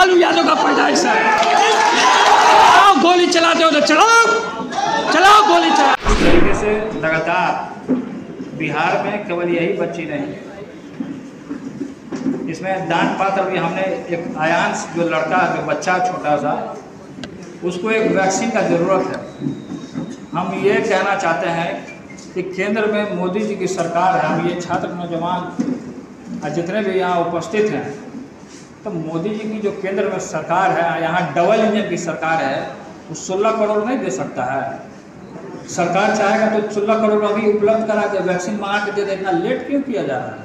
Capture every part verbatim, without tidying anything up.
लालू यादव का पैदाइश है। चलाओ गोली चलाते हो तो चलाओ चलाओ गोली चलाओ। इस तरीके से लगातार बिहार में केवल यही बच्ची नहीं, इसमें दान पात्र भी हमने एक आयांश जो लड़का जो बच्चा छोटा सा, उसको एक वैक्सीन का ज़रूरत है। हम ये कहना चाहते हैं कि केंद्र में मोदी जी की सरकार है। हम ये छात्र नौजवान जितने भी यहाँ उपस्थित हैं, तो मोदी जी की जो केंद्र में सरकार है, यहाँ डबल इंजन की सरकार है, वो सोलह करोड़ नहीं दे सकता है। सरकार चाहेगा तो सोलह करोड़ अभी उपलब्ध करा के वैक्सीन मंगा के दे दे। इतना लेट क्यों किया जा रहा है?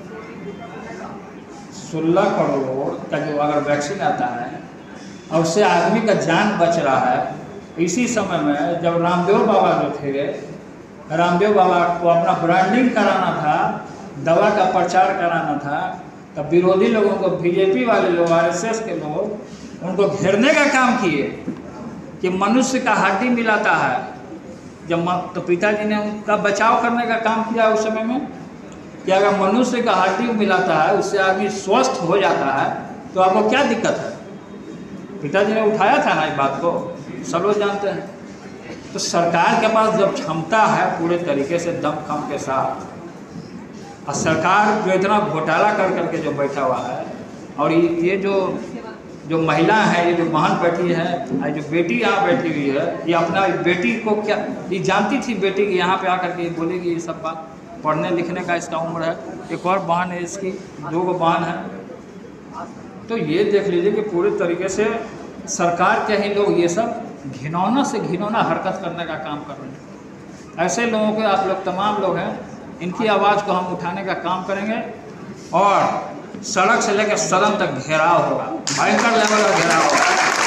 सोलह करोड़ का जो अगर वैक्सीन आता है और उससे आदमी का जान बच रहा है, इसी समय में जब रामदेव बाबा जो थे, रामदेव बाबा को अपना ब्रांडिंग कराना था, दवा का प्रचार कराना था, तब विरोधी लोगों को, बीजेपी वाले लोग, आरएसएस के लोग उनको घेरने का काम किए कि मनुष्य का हड्डी मिलाता है। जब तो पिताजी ने उनका बचाव करने का काम किया उस समय में कि अगर मनुष्य का हड्डी मिलाता है, उससे आदमी स्वस्थ हो जाता है, तो आपको क्या दिक्कत है? पिताजी ने उठाया था ना इस बात को, सब लोग जानते हैं। तो सरकार के पास जब क्षमता है पूरे तरीके से दमखम के साथ, और सरकार जो इतना घोटाला कर करके जो बैठा हुआ है, और ये जो जो महिला है, ये जो बहन बैठी है, जो बेटी यहाँ बैठी हुई है, ये अपना बेटी को क्या, ये जानती थी बेटी की यहाँ पे आकर के बोलेगी ये सब बात। पढ़ने लिखने का इसका उम्र है, एक और बहन है इसकी, दो गो बहन है। तो ये देख लीजिए कि पूरे तरीके से सरकार के ही लोग ये सब घिनौना से घिनौना हरकत करने का काम कर रहे हैं। ऐसे लोगों के आप लोग तमाम लोग हैं, इनकी आवाज़ को हम उठाने का काम करेंगे और सड़क से लेकर सदन तक घेराव होगा, भयंकर लेवल का घेराव होगा।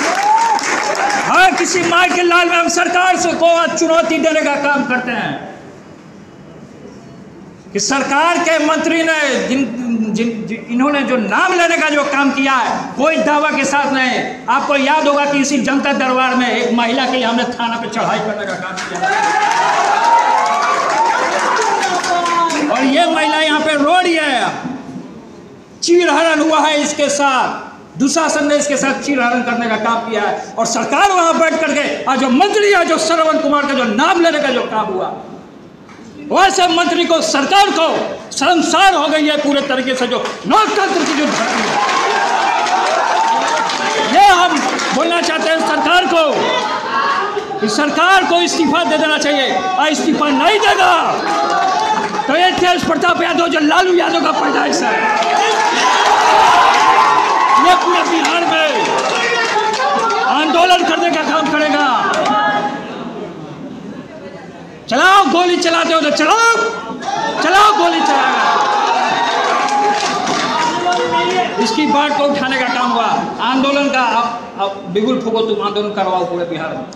हर किसी माई के लाल में हम सरकार से को चुनौती देने का काम करते हैं कि सरकार के मंत्री ने जिन जिन, जिन इन्होंने जो नाम लेने का जो काम किया है, कोई दावा के साथ नहीं। आपको याद होगा कि इसी जनता दरबार में एक महिला के लिए हमने थाना पे चढ़ाई करने का काम किया और ये महिला यहाँ पे रो रही है। चीरहरण हुआ है इसके साथ, दुशासन ने इसके साथ चीरहरण करने का काम किया है, और सरकार वहां बैठ करके आज जो मंत्री है, जो श्रवण कुमार का जो नाम लेने का जो काम हुआ, वैसे मंत्री को, सरकार को शर्मसार हो गई है पूरे तरीके से जो लोकतंत्र की जो धरती है। ये हम बोलना चाहते हैं सरकार को कि सरकार को इस्तीफा दे देना चाहिए, और इस्तीफा नहीं देगा तो ये तेज प्रताप यादव जो लालू यादव का पैदाइश है, ये पूरे बिहार में आंदोलन करने का काम करेगा। चलाओ गोली चलाते हो तो चलाओ चलाओ गोली चलाएगा। इसकी बात को उठाने का काम हुआ, आंदोलन का। अब अब बिगुल फूको, तुम आंदोलन करवाओ पूरे बिहार में,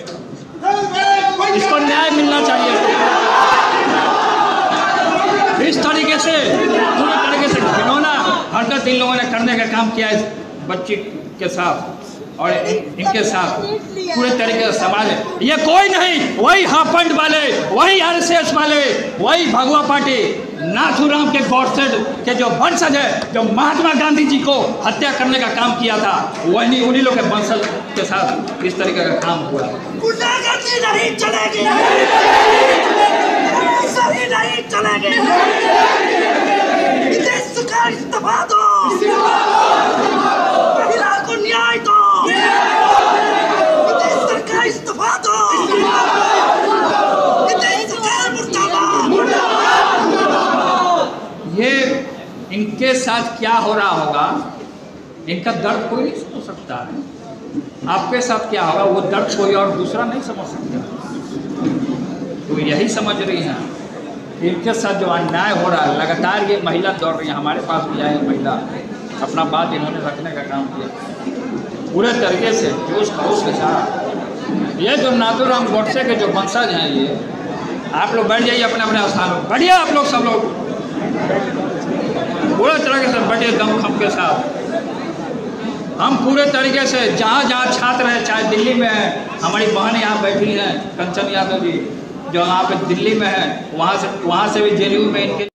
इसको न्याय मिलना चाहिए। इस तरीके से पूरे तरीके से घिनौना हरकत इन लोगों ने करने का काम किया इस बच्ची के साथ और इनके साथ पूरे तरीके से समाज है। ये कोई नहीं, वही हाफंड वाले, वही आरएसएस वाले, वही भगवा पार्टी, नाथूराम के गॉडसे के जो वंशज है, जो महात्मा गांधी जी को हत्या करने का काम किया था, वही उन्हीं लोग के वंशज के साथ इस तरीके का काम हुआ। नहीं चलेगी, नहीं चलेगी। सरकार इस्तीफा दो, महिला को न्याय दो, सरकार इस्तीफा दो, सरकार मुर्दाबाद। ये इनके साथ क्या हो रहा होगा, इनका दर्द कोई नहीं समझ सकता है। आपके साथ क्या होगा वो दर्द कोई और दूसरा नहीं समझ सकता। तो यही समझ रही हैं इनके साथ जो अन्याय हो रहा है। लगातार ये महिला दौड़ रही है, हमारे पास भी आई महिला, अपना बात इन्होंने रखने का काम किया पूरे तरीके से जोश खरोश के साथ। ये जो नाथूराम गॉडसे के जो वंशज हैं, ये आप लोग बैठ जाइए अपने अपने स्थानों पर, बढ़िया आप लोग सब लोग पूरे तरीके से बैठिए दमखम के साथ। हम पूरे तरीके से जहाँ जहाँ छात्र हैं, चाहे दिल्ली में है, हमारी बहन यहाँ बैठी हैं कंचन यादव जी जो यहाँ पे दिल्ली में है, वहाँ से वहाँ से भी जेएनयू में इनके